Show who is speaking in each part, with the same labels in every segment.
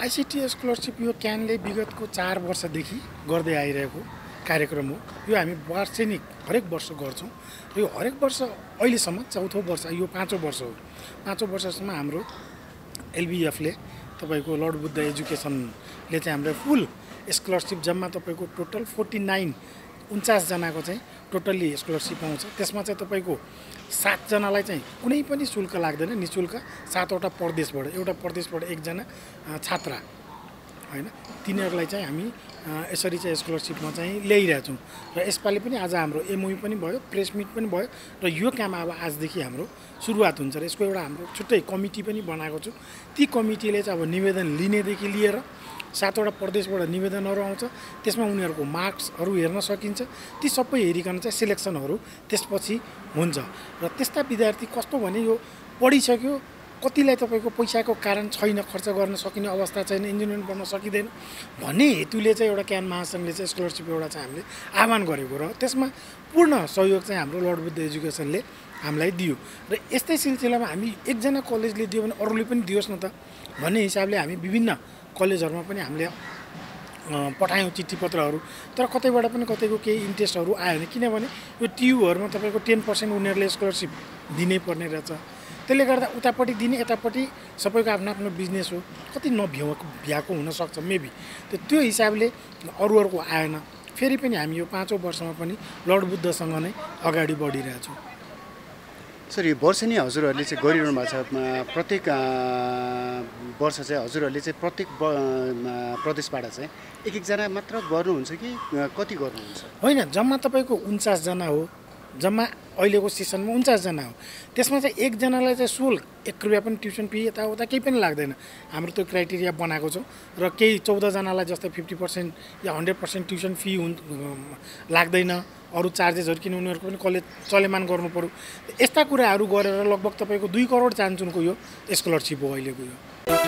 Speaker 1: ICT scholarship यो क्यानले विगतको 4 वर्षदेखि गर्दै आइरहेको कार्यक्रम हो। यो हामी वार्षिक हरेक वर्ष गर्छौँ र यो हरेक वर्ष अहिलेसम्म चौथो वर्ष, यो पाँचौँ वर्ष हो। पाँचौँ वर्षसम्म हाम्रो एलबीएफले तपाईको लर्ड बुद्ध एजुकेसनले चाहिँ हाम्रो फुल स्कलरशिप जम्मा तपाईको टोटल 49 जनाको चाहिँ टोटल्ली स्कलरशिप आउँछ। त्यसमा चाहिँ तपाईको 7 जनालाई चाहिँ कुनै पनि शुल्क लाग्दैन, निशुल्क। 7वटा प्रदेशबाट, एउटा प्रदेशबाट एकजना छात्रा हैन, तिनीहरूलाई चाहिँ हामी यसरी चाहिँ स्कलरशिपमा चाहिँ ल्याइरहेछौँ। र यसपालि पनि आज हाम्रो एमओयू पनि भयो, प्रेस मिट पनि भयो र यो काम अब आजदेखि हाम्रो सुरुवात हुन्छ र यसको एउटा हाम्रो छुट्टै कमिटी पनि बनाएको छु। ती कमिटीले चाहिँ अब निवेदन लिनेदेखि लिएर 7वटा प्रदेशबाट निवेदनहरू आउँछ, त्यसमा उनीहरूको मार्क्सहरू हेर्न सकिन्छ। ती सबै हेरिकन चाहिँ सिलेक्सनहरू त्यसपछि हुन्छ। र त्यस्ता विद्यार्थी कस्तो भने यो पढिसक्यो, कतिलाई तपाईँको पैसाको कारण छैन, खर्च गर्न सकिने अवस्था छैन, इन्जिनियरिङ गर्न सकिँदैन भन्ने हेतुले चाहिँ एउटा क्यान महासङ्घले चाहिँ स्कलरशिप एउटा चाहिँ हामीले आह्वान गरेको र त्यसमा पूर्ण सहयोग चाहिँ हाम्रो लर्ड बुद्ध एजुकेसनले हामीलाई दियो। र यस्तै सिलसिलामा हामी एकजना कलेजले दियो भने अरूले पनि दियोस् न त भन्ने हिसाबले हामी विभिन्न कलेजहरूमा पनि हामीले पठायौँ चिठी पत्रहरू। तर कतैबाट पनि कतैको केही इन्ट्रेस्टहरू आयो भने, किनभने यो टियुहरूमा तपाईँको 10% उनीहरूले स्कलरशिप दिनै पर्ने रहेछ। त्यसले गर्दा उतापट्टि दिने, यतापट्टि सबैको आफ्नो आफ्नो बिजनेस हो, कति नभ्याएको हुनसक्छ मेबी। त्यो हिसाबले अरूहरूको आएन। फेरि पनि हामी यो 5औँ वर्षमा पनि लर्ड बुद्धसँग नै अगाडि बढिरहेछौँ।
Speaker 2: सर, यो वर्ष नि हजुरहरूले चाहिँ गरिरहनु भएको छ। प्रत्येक वर्ष चाहिँ हजुरहरूले चाहिँ प्रत्येक प्रदेशबाट चाहिँ एकजना मात्र गर्नुहुन्छ कि कति गर्नुहुन्छ?
Speaker 1: होइन, जम्मा तपाईँको 49 जना हो। जम्मा अहिलेको सेसनमा 49 जना हो। त्यसमा चाहिँ एकजनालाई चाहिँ शुल्क 1 रुपियाँ पनि ट्युसन फी यताउता केही पनि लाग्दैन। हाम्रो त्यो क्राइटेरिया बनाएको छौँ र केही 14 जनालाई जस्तै 50% या 100% ट्युसन फी लाग्दैन। अरू चार्जेसहरू किन उनीहरूको पनि कलेज चलेमान गर्नु पर्यो। यस्ता कुराहरू गरेर लगभग तपाईँको 2 करोड चान्चुनको यो स्कलरशिप हो अहिलेको यो।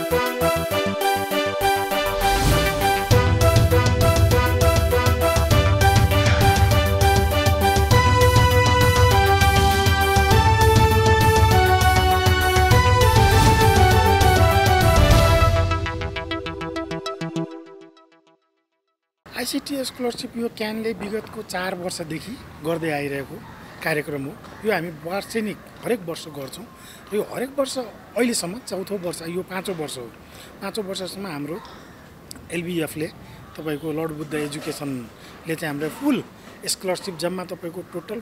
Speaker 1: आईसीटी स्कलरशिप यो क्यानले विगतको 4 वर्षदेखि गर्दै आइरहेको कार्यक्रम हो। यो हामी वार्षिक हरेक वर्ष गर्छौँ र यो हरेक वर्ष अहिलेसम्म चौथो वर्ष, यो पाँचौँ वर्ष हो। पाँचौँ वर्षसम्म हाम्रो एलबीएफले तपाईको लर्ड बुद्ध एजुकेसनले चाहिँ हाम्रो फुल स्कलरशिप जम्मा तपाईँको टोटल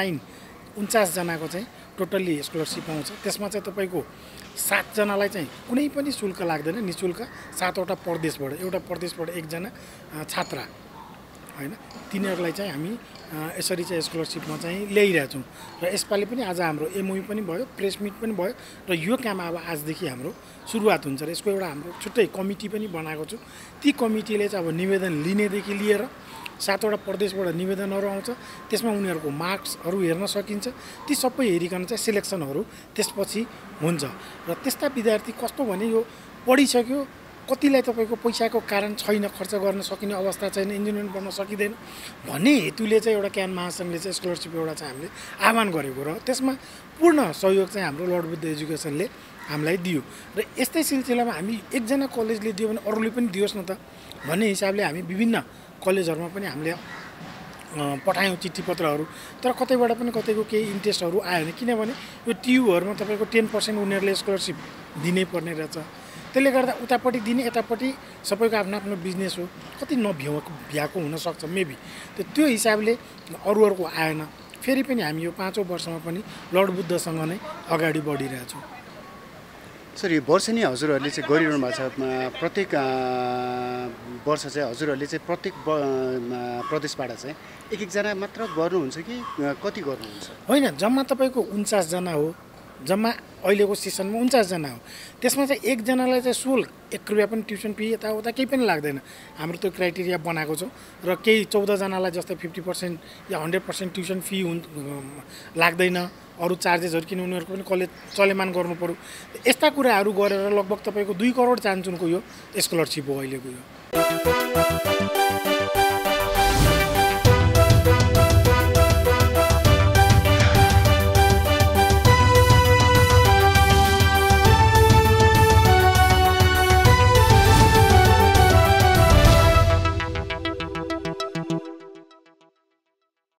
Speaker 1: 49 जनाको चाहिँ टोटल्ली स्कलरशिप आउँछ। त्यसमा चाहिँ तपाईँको 7 जनालाई चाहिँ कुनै पनि शुल्क लाग्दैन, निशुल्क। 7वटा प्रदेशबाट, एउटा प्रदेशबाट एकजना छात्रा हैन, तिनीहरूलाई चाहिँ हामी यसरी चाहिँ स्कलरशिपमा चाहिँ ल्याइरहेछौँ। र यसपालि पनि आज हाम्रो एमओयू पनि भयो, प्रेस मिट पनि भयो र यो काम अब आजदेखि हाम्रो सुरुवात हुन्छ र यसको एउटा हाम्रो छुट्टै कमिटी पनि बनाएको छु। ती कमिटीले चाहिँ अब निवेदन लिनेदेखि लिएर 7वटा प्रदेशबाट निवेदनहरू आउँछ, त्यसमा उनीहरूको मार्क्सहरू हेर्न सकिन्छ। ती सबै हेरिकन चाहिँ सिलेक्सनहरू त्यसपछि हुन्छ। र त्यस्ता विद्यार्थी कस्तो भने यो पढिसक्यो, कतिलाई तपाईँको पैसाको कारण छैन, खर्च गर्न सकिने अवस्था छैन, इन्जिनियरिङ गर्न सकिँदैन भन्ने हेतुले चाहिँ एउटा क्यान महासङ्घले चाहिँ स्कलरशिप एउटा चाहिँ हामीले आह्वान गरेको र त्यसमा पूर्ण सहयोग चाहिँ हाम्रो लर्ड बुद्ध एजुकेसनले हामीलाई दियो। र यस्तै सिलसिलामा हामी एकजना कलेजले दियो भने अरूले पनि दियोस् न त भन्ने हिसाबले हामी विभिन्न कलेजहरूमा पनि हामीले पठायौँ चिठी पत्रहरू। तर कतैबाट पनि कतैको केही इन्ट्रेस्टहरू आयो भने, किनभने यो टियुहरूमा तपाईँको 10% उनीहरूले स्कलरशिप दिनै पर्ने रहेछ। त्यसले गर्दा उतापट्टि दिने, यतापट्टि सबैको आफ्नो आफ्नो बिजनेस हो, कति नभ्याएको हुनसक्छ मेबी। त्यो हिसाबले अरूहरूको आएन। फेरि पनि हामी यो 5औँ वर्षमा पनि लर्ड बुद्धसँग नै अगाडि बढिरहेछौँ।
Speaker 2: सर, यो वर्ष नि हजुरहरूले चाहिँ गरिरहनु भएको छ। प्रत्येक वर्ष चाहिँ हजुरहरूले चाहिँ प्रत्येक प्रदेशबाट चाहिँ एकजना मात्र गर्नुहुन्छ कि कति गर्नुहुन्छ?
Speaker 1: होइन, जम्मा तपाईँको 49 जना हो। जम्मा अहिलेको सेसनमा 49 जना हो। त्यसमा चाहिँ एकजनालाई चाहिँ शुल्क 1 रुपियाँ पनि ट्युसन फी यताउता केही पनि लाग्दैन। हाम्रो त्यो क्राइटेरिया बनाएको छौँ र केही 14 जनालाई जस्तै 50% या 100% ट्युसन फी लाग्दैन। अरू चार्जेसहरू किन उनीहरूको पनि कलेज चलेमान गर्नु पर्यो। यस्ता कुराहरू गरेर लगभग तपाईँको 2 करोड चान्चुनको यो स्कलरशिप हो अहिलेको यो।